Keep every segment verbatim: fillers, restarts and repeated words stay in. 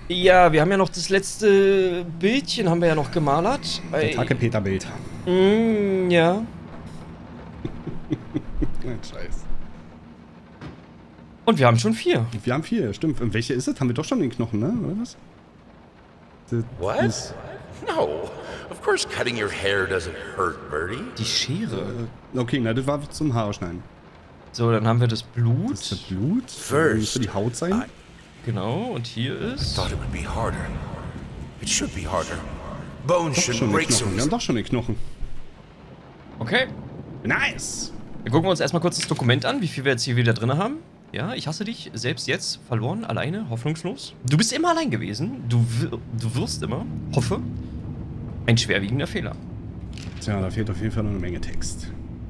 Ja, wir haben ja noch das letzte Bildchen, haben wir ja noch gemalert. Das Hacke-Peter-Bild. Mm, ja. Scheiß. Und wir haben schon vier. Wir haben vier, stimmt. Und welche ist es? Haben wir doch schon den Knochen, ne? Oder was? Das What? ist- No. Of course cutting your hair doesn't hurt, Birdie. Die Schere. Äh, okay, na, das war zum Haare schneiden. So, dann haben wir das Blut. Das ist das Blut. First, Muss für die Haut sein. Genau, und hier ist... Thought it would be harder. It should be harder. Bones Doch shouldn't schon den break so Knochen. Wir easily. haben doch schon den Knochen. Okay. Nice! Dann gucken wir uns erstmal kurz das Dokument an, wie viel wir jetzt hier wieder drin haben. Ja, ich hasse dich. Selbst jetzt. Verloren, alleine, hoffnungslos. Du bist immer allein gewesen. Du, wir- du wirst immer, hoffe, ein schwerwiegender Fehler. Tja, da fehlt auf jeden Fall noch eine Menge Text.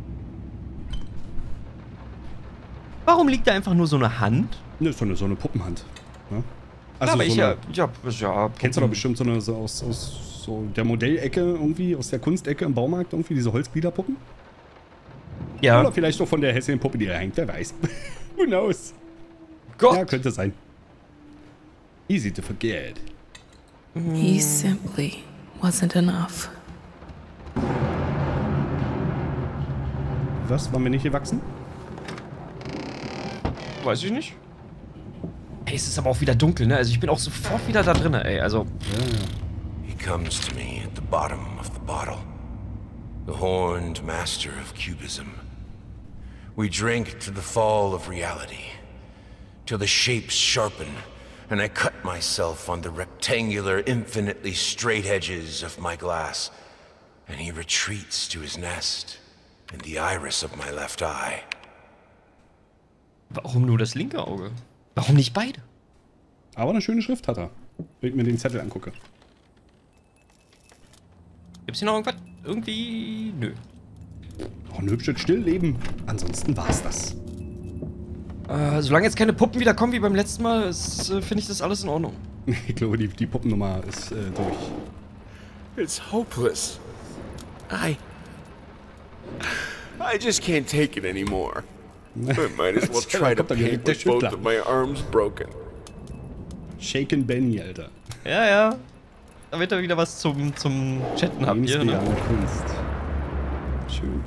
Warum liegt da einfach nur so eine Hand? Ne, ist doch eine, so eine Puppenhand. Ja? Ja, Also aber so ich eine, ja, ja, ja. Kennst du doch bestimmt so eine so aus, aus so der Modellecke irgendwie, aus der Kunstecke im Baumarkt irgendwie, diese Holzgliederpuppen? Ja. Oder vielleicht auch von der hässlichen Puppe, die da hängt, wer weiß. Who knows? Gott. Ja, könnte sein. Easy to forget. He simply wasn't enough. Was? Waren wir nicht gewachsen? Weiß ich nicht. Ey, es ist aber auch wieder dunkel, ne? Also ich bin auch sofort wieder da drin, ey. Also, He comes to me at the bottom of the bottle. The horned master of cubism. We drink to the fall of reality. Till the shapes sharpen, and I cut myself on the rectangular, infinitely straight edges of my glass. And he retreats to his nest in the iris of my left eye. warum nur das linke Auge? Warum nicht beide? Aber eine schöne Schrift hat er. Wenn ich mir den Zettel angucke. Gibt's hier noch irgendwas? Irgendwie... Nö. Noch ein hübsches Stillleben. Ansonsten war's das. Äh, solange jetzt keine Puppen wieder kommen wie beim letzten Mal, ist, äh, finde ich das alles in Ordnung. Ich glaube, die, die Puppennummer ist äh, durch. It's hopeless. I... I just can't take it anymore. I might as well try to Kommt da wieder paint der with both Schüttler. of my arms broken. Shaken Benny, Alter. Ja, ja. Damit ihr wieder was zum, zum Chatten habt hier, ne? Lebensbejahende Kunst. Schön.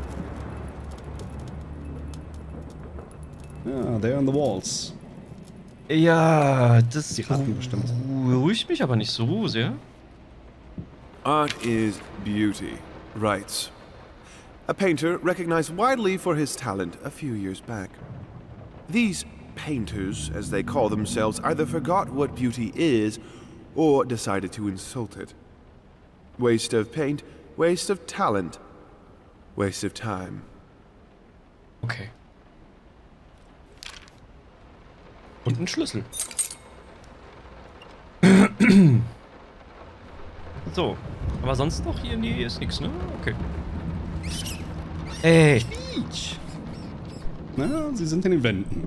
Ja, there on the walls. Ja, das Die Ratten bestimmt. beruhigt mich aber nicht so sehr. Art is beauty, writes. A painter recognized widely for his talent a few years back. These painters, as they call themselves, either forgot what beauty is or decided to insult it. Waste of paint, waste of talent, waste of time. Okay. Und ein Schlüssel. So. Aber sonst noch hier in die ist nichts, ne? Okay. Ey. Peach. Na, sie sind in den Wänden.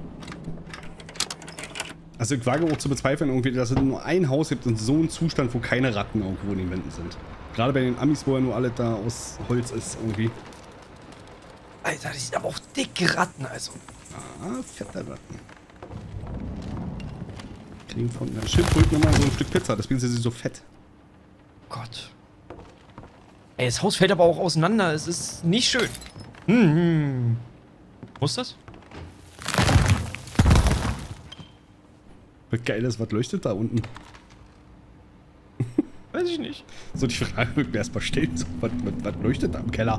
Also ich wage auch zu bezweifeln, irgendwie, dass es nur ein Haus gibt in so einem Zustand, wo keine Ratten irgendwo in den Wänden sind. Gerade bei den Amis, wo ja nur alles da aus Holz ist, irgendwie. Alter, die sind aber auch dicke Ratten, also. Ah, fette Ratten. Kriegen von der Schildkröte nochmal so ein Stück Pizza, deswegen sind sie so fett. Gott. Ey, das Haus fällt aber auch auseinander. Es ist nicht schön. Hm, hm. Muss das? Was geil ist, was leuchtet da unten? Weiß ich nicht. So die Frage wird mir erstmal stellen. So, was, was, was leuchtet da im Keller?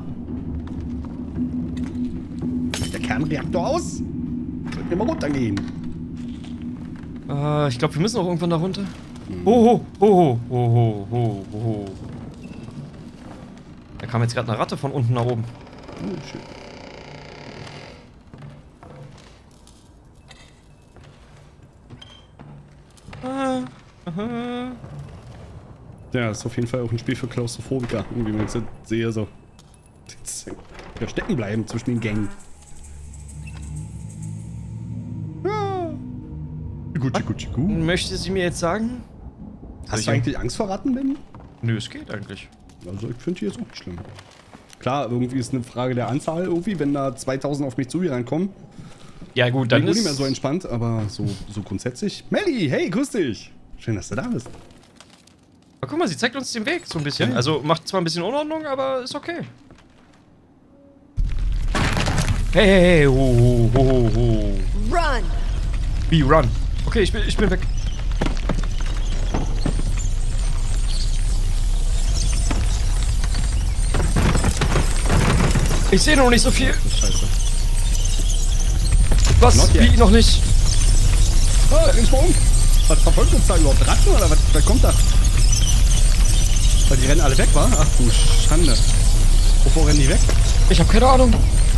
Ist der Kernreaktor aus? Sollten wir mal runtergehen. Äh, ich glaube, wir müssen auch irgendwann da runter. Hoho, hoho, hoho, hoho, hoho. Da kam jetzt gerade eine Ratte von unten nach oben. Oh, schön. Ah, aha. Ja, das ist auf jeden Fall auch ein Spiel für Klaustrophobiker. Irgendwie, wenn ich das sehe, so. Ja, stecken bleiben zwischen den Gängen. Ah. Gucci, Gucci, Gu. Möchte sie mir jetzt sagen? Hast du eigentlich Angst vor Ratten, Benny? Nö, es geht eigentlich. Also, ich finde die jetzt auch nicht schlimm. Klar, irgendwie ist eine Frage der Anzahl irgendwie, wenn da zweitausend auf mich zu reinkommen. Ja gut, Dann dann bin ich ist... nicht mehr so entspannt, aber so, so grundsätzlich. Melli, hey, grüß dich! Schön, dass du da bist. Aber guck mal, sie zeigt uns den Weg so ein bisschen. Ja. Also macht zwar ein bisschen Unordnung, aber ist okay. Hey, hey, hey, ho, ho, ho, ho. Run! Wie, run? Okay, ich bin, ich bin weg. Ich sehe noch nicht so viel. Scheiße. Was? Not Wie? yet. Noch nicht? Ah, da ist um. Was verfolgt uns da überhaupt? Ratten oder was, was kommt da? Weil die rennen alle weg, wa? Ach du Schande. Wovor rennen die weg? Ich habe keine Ahnung.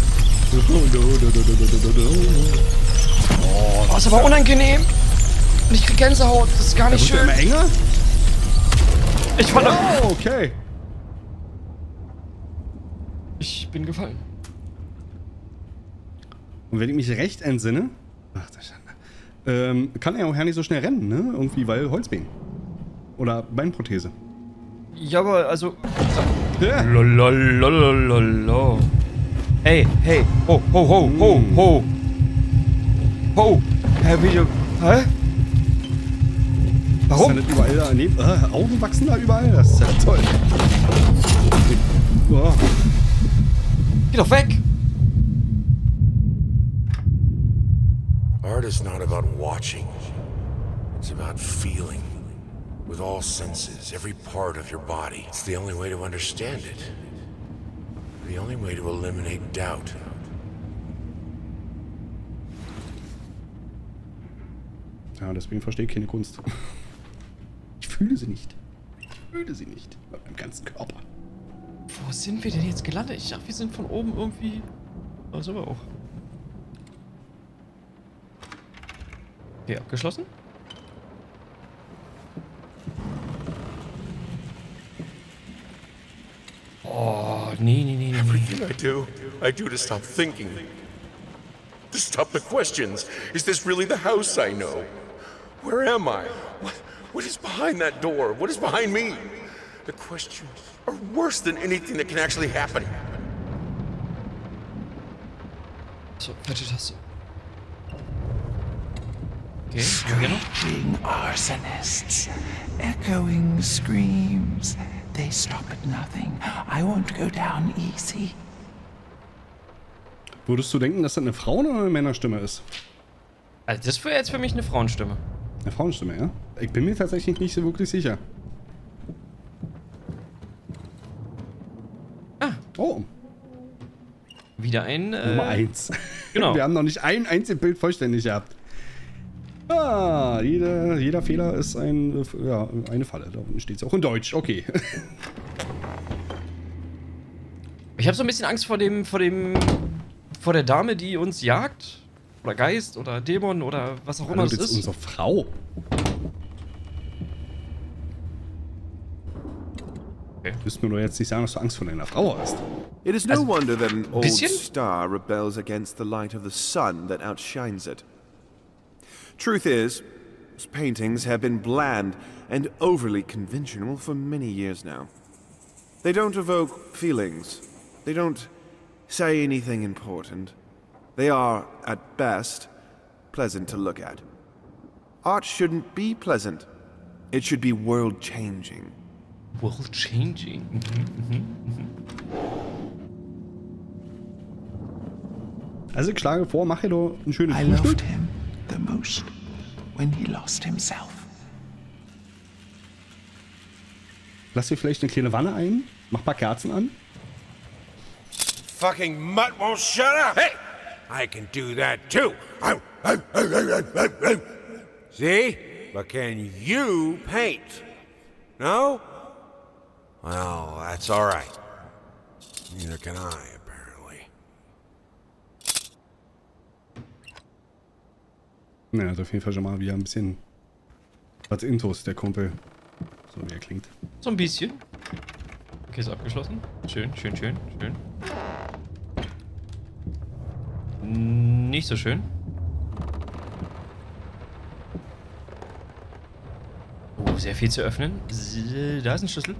Oh, Oh, ist aber unangenehm. Und ich krieg Gänsehaut. Das ist gar da nicht wird ja schön. immer enger. Ich falle. Oh, okay. Ich bin gefallen. Und wenn ich mich recht entsinne, ach du Schande, ähm, kann er auch ja nicht so schnell rennen, ne? Irgendwie, weil Holzbein. Oder Beinprothese. Ja, aber also. Ja. Lolololololo. Hey, hey. Ho, ho, ho, ho, Mm. ho. Ho. Hä, wie du. Hä? Warum? Ist ja nicht überall da neben, äh, Augen wachsen da überall? Das ist ja toll. Oh. Geh doch weg. Art is not about watching. It's about feeling. With all senses, every part of your body. It's the only way to understand it. The only way to eliminate doubt. Ja, deswegen verstehe ich keine Kunst. Ich fühle sie nicht. Ich fühle sie nicht. Mit meinem ganzen Körper. Wo sind wir denn jetzt gelandet? Ich dachte, wir sind von oben irgendwie. Aber so auch. Okay, abgeschlossen. Oh, nee, nee, nee, nee. Everything I do, I do to stop thinking. To stop the questions. Is this really the house I know? Where am I? What, what is behind that door? What is behind me? The questions are worse than anything that can actually happen. So, falsche Taste. Okay, hier noch. Screeching arsonists, echoing screams. They stop at nothing. I won't go down easy. Würdest du denken, dass das eine Frauen- oder eine Männerstimme ist? Also, das wäre jetzt für mich eine Frauenstimme. Eine Frauenstimme, ja? Ich bin mir tatsächlich nicht so wirklich sicher. Ah. Oh, Wieder ein. Äh, Nummer eins. Genau. Wir haben noch nicht ein einziges Bild vollständig gehabt. Ah, jeder, jeder Fehler ist ein, ja, eine Falle. Da unten steht es auch in Deutsch. Okay. Ich habe so ein bisschen Angst vor dem, vor dem, vor der Dame, die uns jagt. Oder Geist oder Dämon oder was auch immer Hallo, das das ist ist. unsere Frau. Okay. Du wirst mir doch jetzt nicht sagen, dass du Angst vor deiner Frau hast. It is no Also, wonder that an old bisschen? star rebels against the light of the sun that outshines it. Truth is, his paintings have been bland and overly conventional for many years now. They don't evoke feelings. They don't say anything important. They are, at best, pleasant to look at. Art shouldn't be pleasant. It should be world-changing. World changing. Also ich schlage vor, mach dir doch ein schönes I Frühstück. loved him the most when he lost himself. Lass dir vielleicht eine kleine Wanne ein. Mach ein paar Kerzen an. Fucking mutt won't shut up! Hey! I can do that too! See? But can you paint? No? Well, that's alright. Neither can I, apparently. Ja, also auf jeden Fall schon mal wieder ein bisschen was Intos, der Kumpel. So wie er klingt. So ein bisschen. Okay, ist abgeschlossen. Schön, schön, schön, schön. Nicht so schön. Oh, sehr viel zu öffnen. Da ist ein Schlüssel.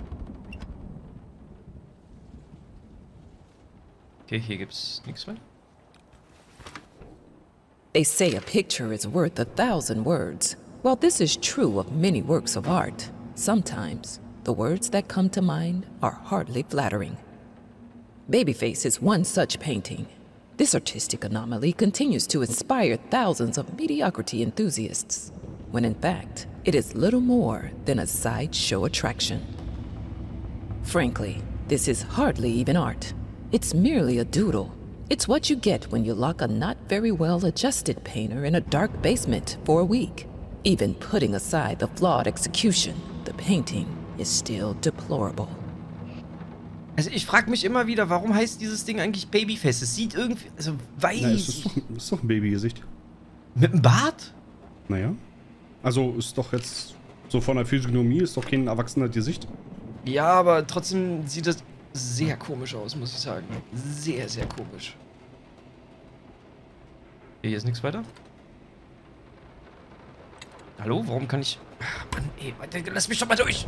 Okay, hier gibt's nichts mehr. They say a picture is worth a thousand words. while this is true of many works of art, sometimes the words that come to mind are hardly flattering. Babyface is one such painting. This artistic anomaly continues to inspire thousands of mediocrity enthusiasts, when in fact, it is little more than a sideshow attraction. Frankly, this is hardly even art. It's merely a doodle. It's what you get when you lock a not very well-adjusted painter in a dark basement for a week. Even putting aside the flawed execution, the painting is still deplorable. Also ich frage mich immer wieder, warum heißt dieses Ding eigentlich Babyface? Es sieht irgendwie, also weiß. Na, es ist doch, es ist doch ein Babygesicht. Mit dem Bart? Naja. Also ist doch jetzt so von der Physiognomie ist doch kein erwachsener Gesicht. Ja, aber trotzdem sieht das sehr komisch aus, muss ich sagen. Sehr, sehr komisch. Hier ist nichts weiter. Hallo, warum kann ich... Ach, Mann, ey, lass mich doch mal durch!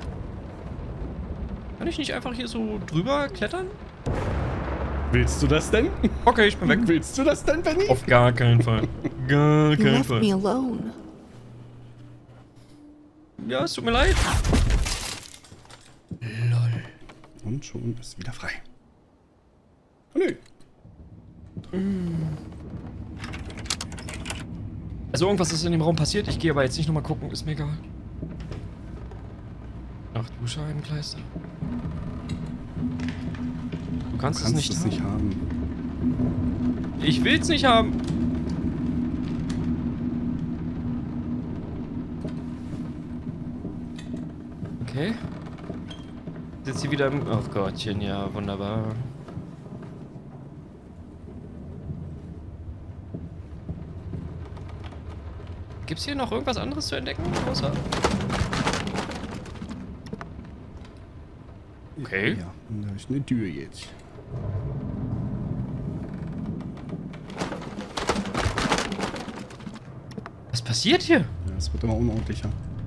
Kann ich nicht einfach hier so drüber klettern? Willst du das denn? Okay, ich bin weg. Willst du das denn, Benny? Auf gar keinen Fall. Gar You keinen left Fall. me alone. Ja, es tut mir leid. Lol. Und schon ist wieder frei. Oh, nö. Also irgendwas ist in dem Raum passiert. Ich gehe aber jetzt nicht nochmal gucken. Ist mir egal. Ach du Scheibenkleister. Du kannst, Du kannst es nicht es haben. nicht haben. Ich will's nicht haben. Okay. Jetzt hier wieder im... Oh Gottchen, ja, wunderbar. Gibt's hier noch irgendwas anderes zu entdecken? Außer... Okay. Ja, da ist eine Tür jetzt. Was passiert hier? Ja, es wird immer unordentlicher.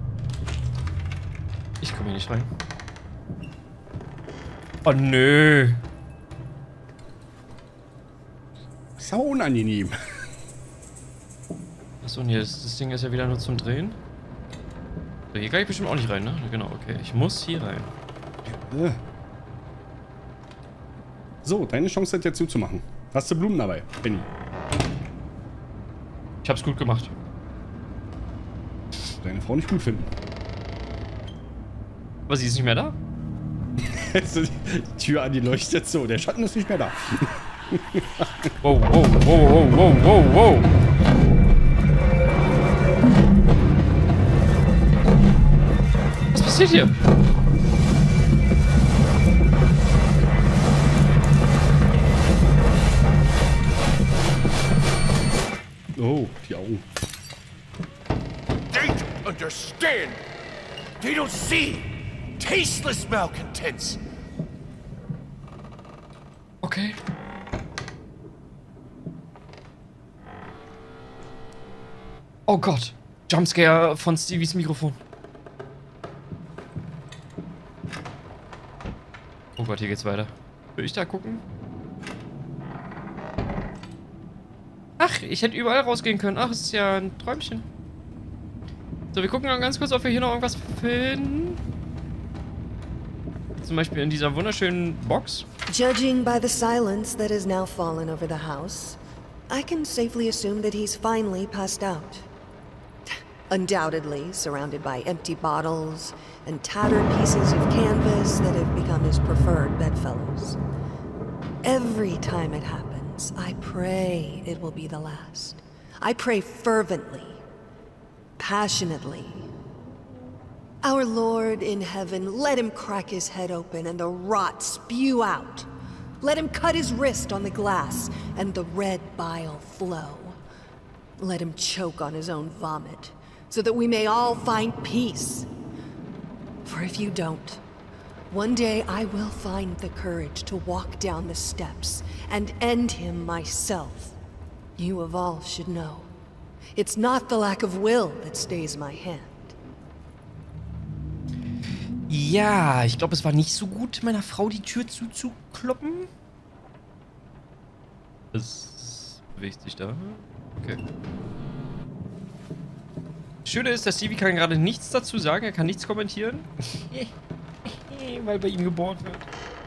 Ich komme hier nicht rein. Oh nö. Ist ja unangenehm. Achso, und hier ist, das Ding ist ja wieder nur zum Drehen. So, hier kann ich bestimmt auch nicht rein, ne? Genau, okay. Ich muss hier rein. Äh. So, deine Chance hat jetzt zuzumachen. Hast du Blumen dabei, Benny? Ich hab's gut gemacht. Deine Frau nicht gut finden. Aber sie ist nicht mehr da? Jetzt die Tür an, die leuchtet so. Der Schatten ist nicht mehr da. Wow, wow, wow, wow, wow, wow, wow. Was passiert hier? Oh, die Augen. They don't understand. They don't see. Tasteless malcontents. Okay. Oh Gott. Jumpscare von Stevies Mikrofon. Oh Gott, hier geht's weiter. Will ich da gucken? Ach, ich hätte überall rausgehen können. Ach, es ist ja ein Träumchen. So, wir gucken mal ganz kurz, ob wir hier noch irgendwas finden. Zum Beispiel in dieser wunderschönen Box. Judging by the silence that has now fallen over the house, I can safely assume that he's finally passed out. Undoubtedly surrounded by empty bottles and tattered pieces of canvas that have become his preferred bedfellows. Every time it happens, I pray it will be the last. I pray fervently, passionately. Our Lord in heaven, let him crack his head open and the rot spew out. Let him cut his wrist on the glass and the red bile flow. Let him choke on his own vomit, so that we may all find peace. For if you don't, one day I will find the courage to walk down the steps and end him myself. You of all should know. It's not the lack of will that stays my hand. Ja, ich glaube, es war nicht so gut, meiner Frau die Tür zuzukloppen. Es bewegt sich da. Okay. Schöne ist, dass Stevie kann gerade nichts dazu sagen. Er kann nichts kommentieren. Weil bei ihm gebohrt wird.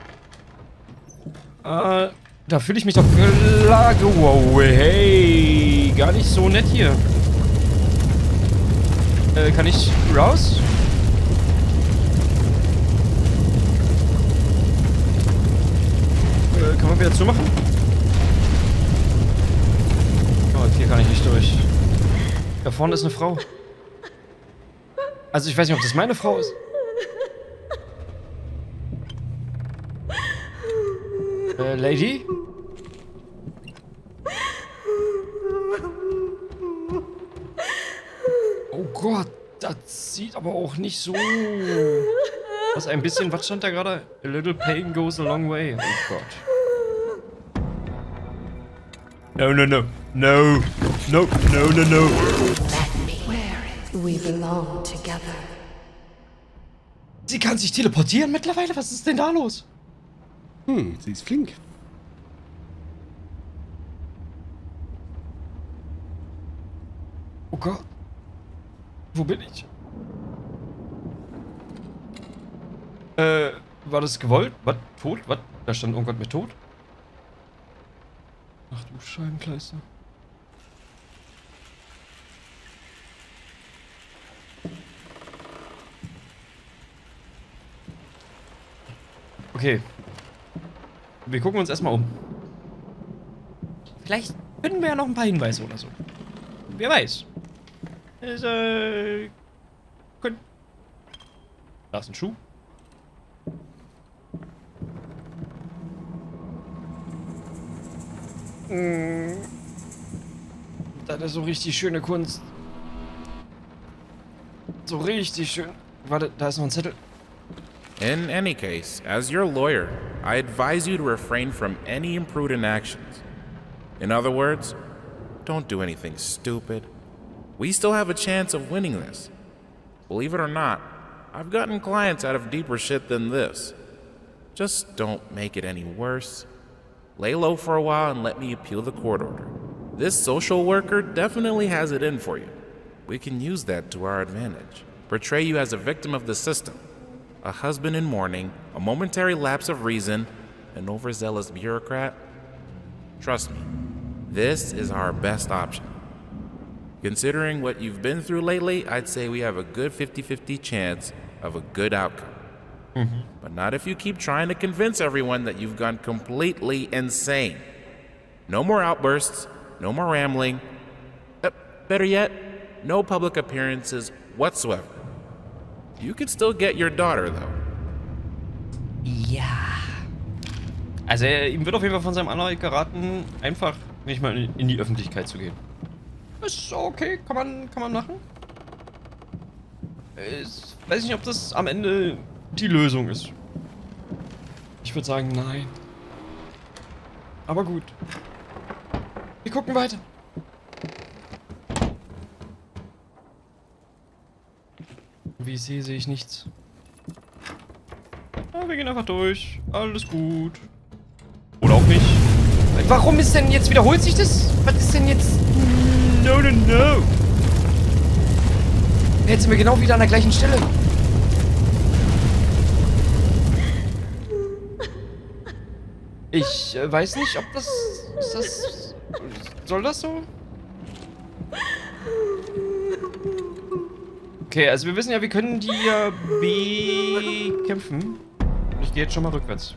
Äh, da fühle ich mich doch klar. Wow, hey. Gar nicht so nett hier. Äh, kann ich raus? Äh, kann man wieder zumachen? Oh, hier kann ich nicht durch. Da vorne ist eine Frau. Also ich weiß nicht, ob das meine Frau ist. Äh, Lady? Oh Gott, das sieht aber auch nicht so... Was, ein bisschen, was stand da gerade? A little pain goes a long way. Oh Gott. No, no, no. No. No, no, no, no. We belong together. Sie kann sich teleportieren mittlerweile? Was ist denn da los? Hm, sie ist flink. Oh Gott. Wo bin ich? Äh, war das gewollt? Was? Tot? Was? Da stand irgendwas mit tot? Ach du Scheibenkleister. Okay. Wir gucken uns erstmal um. Vielleicht finden wir ja noch ein paar Hinweise oder so. Wer weiß. Ist, äh... Können... Da ist ein Schuh. Hm. Das ist so richtig schöne Kunst. So richtig schön. Warte, da ist noch ein Zettel. In any case, as your lawyer, I advise you to refrain from any imprudent actions. In other words, don't do anything stupid. We still have a chance of winning this. Believe it or not, I've gotten clients out of deeper shit than this. Just don't make it any worse. Lay low for a while and let me appeal the court order. This social worker definitely has it in for you. We can use that to our advantage. Portray you as a victim of the system. A husband in mourning, a momentary lapse of reason, an overzealous bureaucrat. Trust me, this is our best option. Considering what you've been through lately, I'd say we have a good fifty fifty chance of a good outcome. Mm-hmm. But not if you keep trying to convince everyone that you've gone completely insane. No more outbursts, no more rambling. Uh, better yet, no public appearances whatsoever. You can still get your daughter, though. Ja. Also, er, ihm wird auf jeden Fall von seinem Anwalt geraten, einfach nicht mal in die Öffentlichkeit zu gehen. Ist okay, kann man, kann man machen. Ich weiß nicht, ob das am Ende die Lösung ist. Ich würde sagen, nein. Aber gut. Wir gucken weiter. Wie ich sehe, sehe ich nichts. Ja, wir gehen einfach durch. Alles gut. Oder auch nicht. Warum ist denn jetzt, wiederholt sich das? Was ist denn jetzt? No, no, no. Jetzt sind wir genau wieder an der gleichen Stelle. Ich äh, weiß nicht, ob das... Ist das... Soll das so? Okay, also wir wissen ja, wir können die ja bekämpfen. Ich gehe jetzt schon mal rückwärts.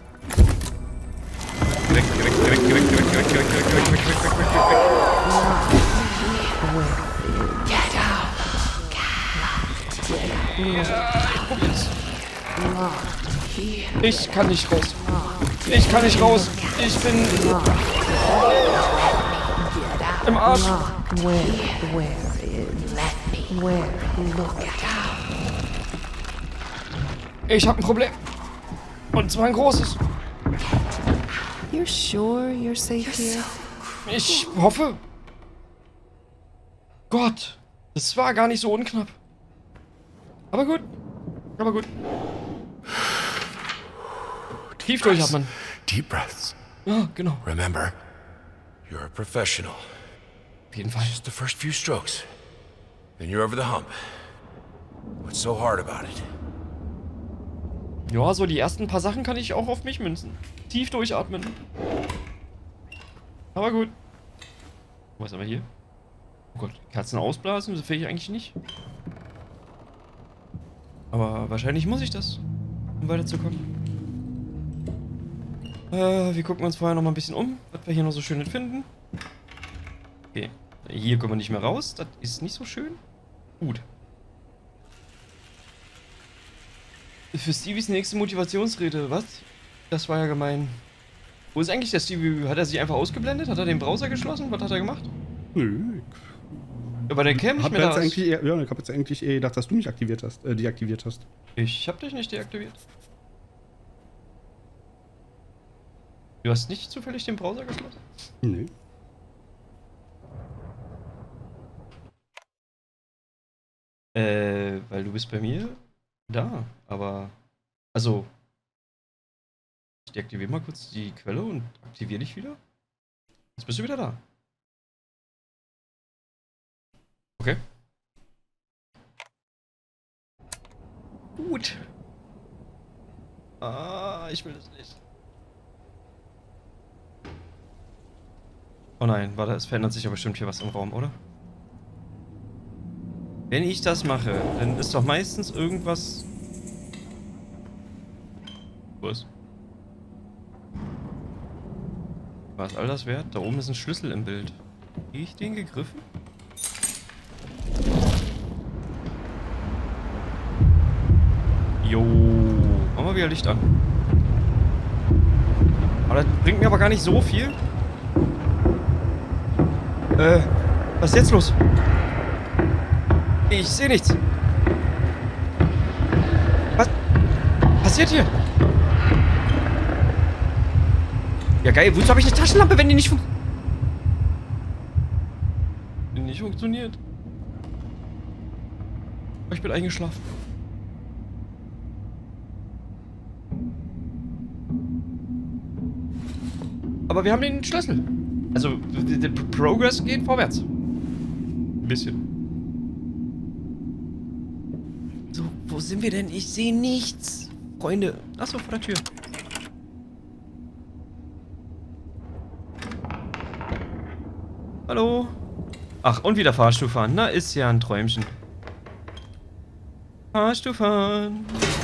Weg, weg, weg, weg, weg, weg, weg, weg, weg, weg, weg, weg, weg, weg, weg, Get out! Ich probier's. Ich kann nicht raus. Ich kann nicht raus. Ich bin im Arsch. Ich hab ein Problem. Und zwar ein großes. You're sure you're safe here? Ich hoffe. Gott, das war gar nicht so unknapp. Aber gut. Aber gut. Tief durchatmen. Deep breaths. Ja, genau. Remember, you're a professional. Auf jeden Fall. Just the first few strokes. Then you're over the hump. What's so hard about it? Ja, so die ersten paar Sachen kann ich auch auf mich münzen. Tief durchatmen. Aber gut. Was haben wir hier? Oh Gott, Kerzen ausblasen, das will ich eigentlich nicht. Aber wahrscheinlich muss ich das, um weiterzukommen. Äh, wir gucken uns vorher noch mal ein bisschen um, was wir hier noch so schön finden. Okay, hier kommen wir nicht mehr raus, das ist nicht so schön. Gut. Für Stevies nächste Motivationsrede, was? Das war ja gemein. Wo ist eigentlich der Stevie? Hat er sich einfach ausgeblendet? Hat er den Browser geschlossen? Was hat er gemacht? Nö. Aber der Cam nicht hab mehr jetzt da eigentlich eher, ja, ich hab jetzt eigentlich eher gedacht, dass du mich aktiviert hast, äh, deaktiviert hast. Ich hab dich nicht deaktiviert. Du hast nicht zufällig den Browser geschlossen? Nö. Äh, weil du bist bei mir da, aber... Also... Ich deaktiviere mal kurz die Quelle und aktiviere dich wieder. Jetzt bist du wieder da. Okay. Gut. Ah, ich will das nicht. Oh nein, warte, es verändert sich ja bestimmt hier was im Raum, oder? Wenn ich das mache, dann ist doch meistens irgendwas... Was? War es all das wert? Da oben ist ein Schlüssel im Bild. Habe ich den gegriffen? Jo, machen wir wieder Licht an. Aber das bringt mir aber gar nicht so viel. Äh, was ist jetzt los? Ich sehe nichts. Was passiert hier? Ja geil, wozu habe ich eine Taschenlampe, wenn die nicht fun wenn die nicht funktioniert? Ich bin eingeschlafen. Aber wir haben den Schlüssel. Also, der Progress geht vorwärts. Ein bisschen. So, wo sind wir denn? Ich sehe nichts. Freunde. Achso, vor der Tür. Hallo? Ach, und wieder Fahrstuhl fahren. Na, ist ja ein Träumchen. Fahrstuhl fahren.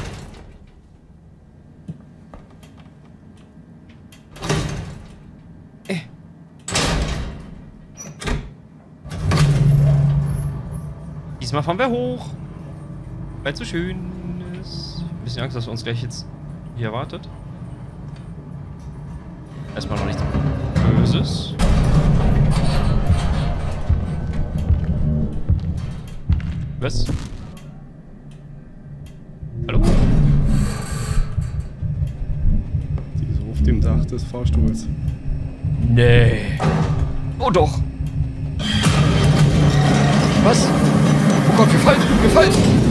Äh. Diesmal fahren wir hoch. Weil es so schön ist. Ein bisschen Angst, dass uns gleich jetzt hier erwartet. Erstmal noch nichts Böses. Was? Hallo? Sie ist auf dem Dach des Fahrstuhls. Nee. Oh doch. Was? Oh Gott, wir fallen, wir fallen.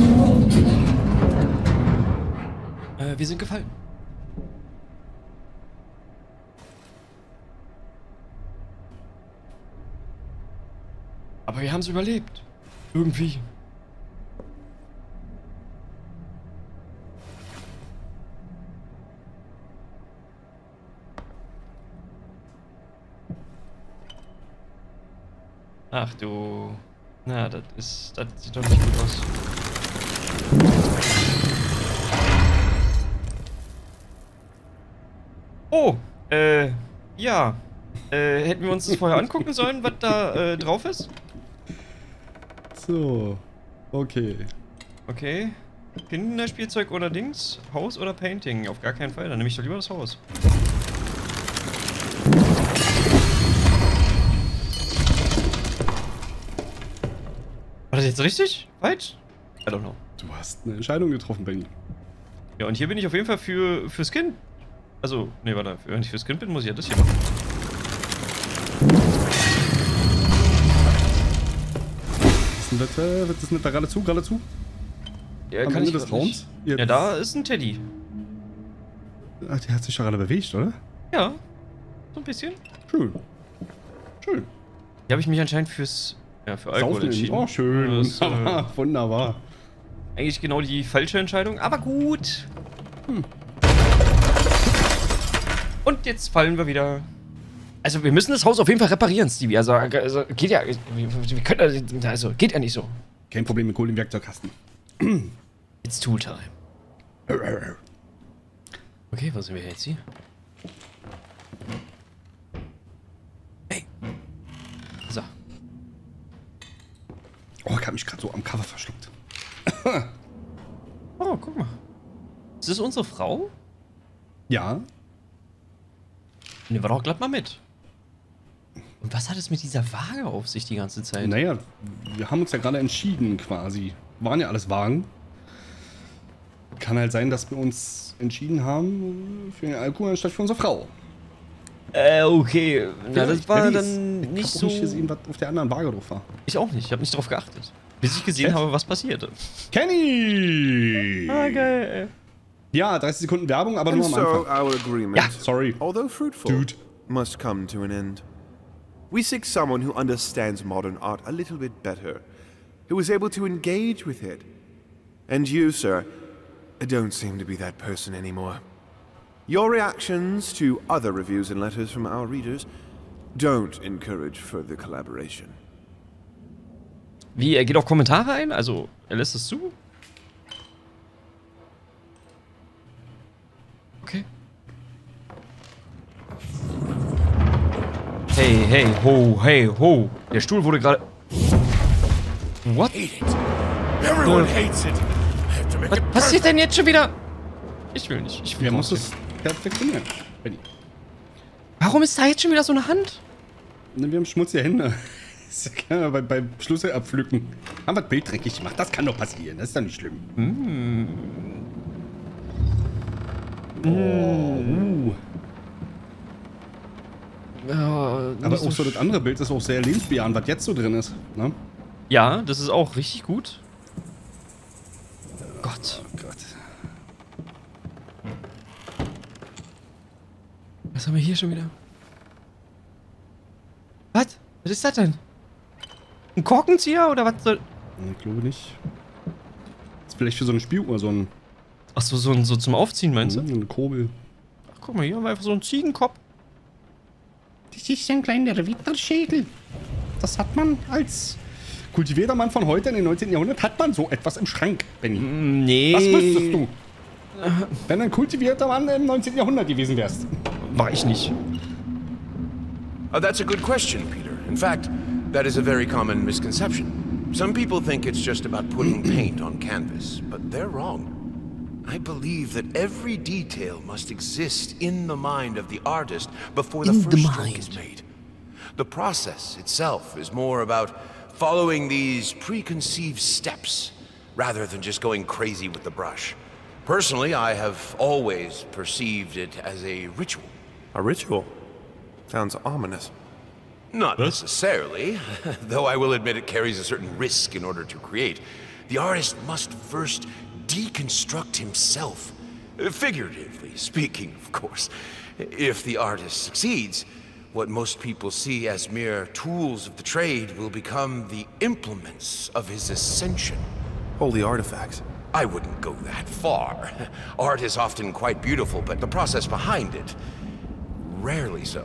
Äh, wir sind gefallen. Aber wir haben es überlebt. Irgendwie. Ach du... Na, das ist... Das sieht doch nicht gut aus. Oh! Äh... Ja. Äh, hätten wir uns das vorher angucken sollen, was da äh, drauf ist? So. Okay. Okay. Kinderspielzeug oder Dings? Haus oder Painting? Auf gar keinen Fall. Dann nehme ich doch lieber das Haus. War das jetzt richtig? Falsch? I don't know. Du hast eine Entscheidung getroffen, Benny. Ja, und hier bin ich auf jeden Fall für fürs Kind. Also, nee, warte. Wenn ich fürs Kind bin, muss ich ja das hier machen. Was ist denn das, das mit da geradezu, geradezu? Ja, Am kann Ende ich des grad nicht. Raums? Ja, Jetzt. da ist ein Teddy. Ach, der hat sich doch gerade bewegt, oder? Ja, so ein bisschen. Schön. Schön. Hier habe ich mich anscheinend fürs Ja, für Alkohol Saufen in- entschieden. Oh, schön. Das ist, äh, Wunderbar. Wunderbar. eigentlich genau die falsche Entscheidung, aber gut. Hm. Und jetzt fallen wir wieder. Also wir müssen das Haus auf jeden Fall reparieren, Stevie. Also, also geht ja, wir, wir können, also geht ja nicht so. Kein Problem mit Kohle im Werkzeugkasten. It's Tool Time. Okay, wo sind wir jetzt hier? Hey. So. Oh, ich hab mich gerade so am Cover verschluckt. Oh, guck mal. Ist das unsere Frau? Ja. Nehmen wir doch glatt mal mit. Und was hat es mit dieser Waage auf sich die ganze Zeit? Naja, wir haben uns ja gerade entschieden quasi. Waren ja alles Wagen. Kann halt sein, dass wir uns entschieden haben für den Alkohol anstatt für unsere Frau. Äh, okay. Na, Ja, das ich war weiß. dann Ich nicht hab auch so... nicht gesehen, was auf der anderen Waage drauf war. Ich auch nicht. Ich habe nicht drauf geachtet. Bis ich gesehen Chat? habe, was passierte. Kenny! Ah, geil. Ja, dreißig Sekunden Werbung, aber And nur am so Anfang. our agreement, Ja, sorry. although fruitful, Dude. must come to an end. We seek someone who understands modern art a little bit better, who is able to engage with it. And you, sir, don't seem to be that person anymore. Your reactions to other reviews and letters from our readers don't encourage further collaboration. Wie, er geht auf Kommentare ein? Also, er lässt es zu? Okay. Hey, hey, ho, hey, ho. Der Stuhl wurde gerade... What? Hate it. Everyone hates it. I have to make Was it passiert denn jetzt schon wieder? Ich will nicht. Ich will Wer muss raus. es perfektionieren? Benny. Warum ist da jetzt schon wieder so eine Hand? Ne, wir haben schmutzige Hände. Das kann man bei, beim Schlüssel abpflücken. Haben wir das Bild dreckig gemacht. Das kann doch passieren. Das ist doch nicht schlimm. Mm. Oh, uh. Ja, nicht Aber auch so das andere Bild ist auch sehr lebensbejahend, was jetzt so drin ist. Ne? Ja, das ist auch richtig gut. Gott. Oh Gott. Was haben wir hier schon wieder? Was? Was ist das denn? Ein Korkenzieher oder was soll... Ich glaube nicht. Das ist vielleicht für so eine Spieluhr so ein, Achso, so, ein- so zum Aufziehen meinst du? so eine Kurbel. Ach, guck mal, hier haben wir einfach so einen Ziegenkopf. Das ist ein kleiner Ritterschädel. Das hat man als kultivierter Mann von heute in den neunzehnten Jahrhundert, hat man so etwas im Schrank, Benny. Nee. Was wüsstest du? Wenn du ein kultivierter Mann im neunzehnten Jahrhundert gewesen wärst. War ich nicht. Uh, that's a good question, Peter. In fact, that is a very common misconception. Some people think it's just about putting paint on canvas, but they're wrong. I believe that every detail must exist in the mind of the artist before the In first the stroke mind. is made. The process itself is more about following these preconceived steps rather than just going crazy with the brush. Personally, I have always perceived it as a ritual. A ritual? Sounds ominous. Not necessarily, though I will admit it carries a certain risk in order to create. The artist must first deconstruct himself, figuratively speaking, of course. If the artist succeeds, what most people see as mere tools of the trade will become the implements of his ascension. Holy artifacts. I wouldn't go that far. Art is often quite beautiful, but the process behind it, rarely so.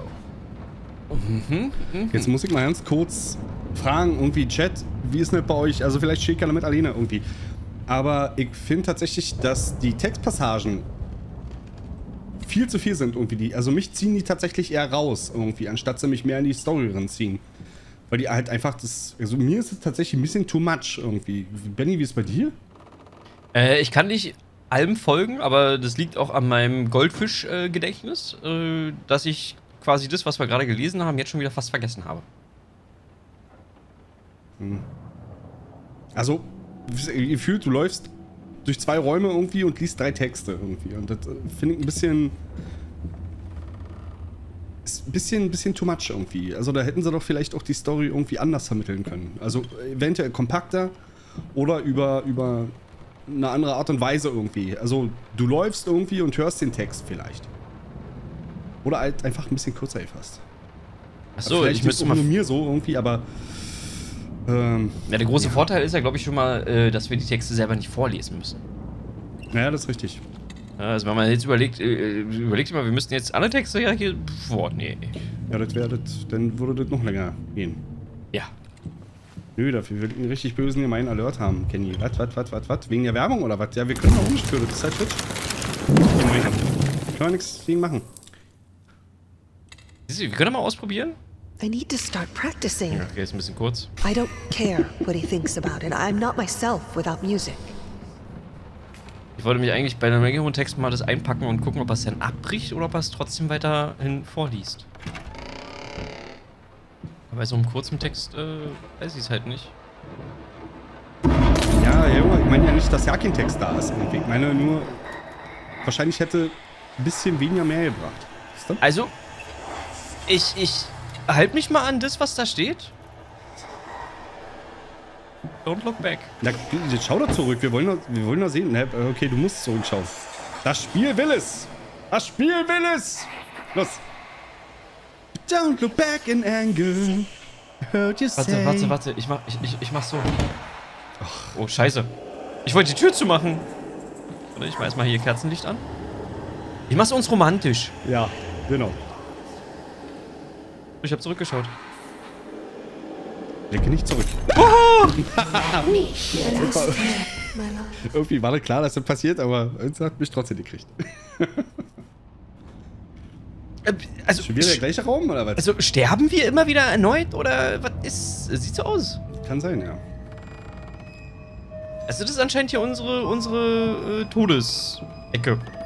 Jetzt muss ich mal ganz kurz fragen, irgendwie Chat, wie ist denn das bei euch? Also vielleicht steht keiner mit alleine irgendwie. Aber ich finde tatsächlich, dass die Textpassagen viel zu viel sind irgendwie. Die, also mich ziehen die tatsächlich eher raus irgendwie, anstatt sie mich mehr in die Story ranziehen. Weil die halt einfach das... Also mir ist es tatsächlich ein bisschen too much irgendwie. Benny, wie ist es bei dir? Äh, ich kann nicht allem folgen, aber das liegt auch an meinem Goldfisch-Gedächtnis, äh, dass ich quasi das, was wir gerade gelesen haben, jetzt schon wieder fast vergessen habe. Also, ihr fühlt, du läufst durch zwei Räume irgendwie und liest drei Texte irgendwie. Und das äh, finde ich ein bisschen... Ist ein bisschen, ein bisschen too much irgendwie. Also da hätten sie doch vielleicht auch die Story irgendwie anders vermitteln können. Also eventuell kompakter oder über, über eine andere Art und Weise irgendwie. Also du läufst irgendwie und hörst den Text vielleicht. Oder halt einfach ein bisschen kürzer gefasst. Achso, Vielleicht ich ist es müsste auch mal... nur mir so irgendwie, aber Ähm, Ja, der große ja. Vorteil ist ja, glaube ich, schon mal, äh, dass wir die Texte selber nicht vorlesen müssen. Ja, das ist richtig. Ja, also wenn man jetzt überlegt, äh, überlegt mal, wir müssten jetzt alle Texte ja hier... Boah, nee. Ja, das wäre das, dann würde das noch länger gehen. Ja. Nö, dafür will ich einen richtig bösen gemeinen Alert haben, Kenny. Was, was, was, was, was? Wegen der Werbung oder was? Ja, wir können auch umstören, das ist halt Twitch. Können wir nichts gegen machen. Siehst du, wir können mal ausprobieren. I need to start practicing. Ja, okay, ist ein bisschen kurz. I don't care what he thinks about it. I'm not myself without music. Ich wollte mich eigentlich bei einem längeren Text mal das einpacken und gucken, ob er es dann abbricht oder ob er es trotzdem weiterhin vorliest. Aber bei so einem kurzen Text, äh, weiß ich es halt nicht. Ja, ja, Junge, ich meine ja nicht, dass ja kein Text da ist. Ich meine nur, wahrscheinlich hätte ein bisschen weniger mehr gebracht. Weißt du? Also, ich, ich halte mich mal an das, was da steht. Don't look back. Na, jetzt schau doch zurück, wir wollen doch, wir wollen doch sehen. Na, okay, du musst zurückschauen. Das Spiel will es! Das Spiel will es! Los! Don't look back in anger. Heard you Warte, say. warte, warte, ich mach, ich, ich, ich mach so. Oh, scheiße. Ich wollte die Tür zumachen. Warte, ich mach erstmal hier Kerzenlicht an. Ich mach's uns romantisch. Ja, genau. Ich hab zurückgeschaut. Lenke nicht zurück. Irgendwie war das klar, dass das passiert, aber es hat mich trotzdem gekriegt. Äh, also, Schon wieder der gleiche Raum, oder was? Also, sterben wir immer wieder erneut, oder was ist... Sieht so aus. Kann sein, ja. Also, das ist anscheinend hier unsere, unsere äh, Todesecke.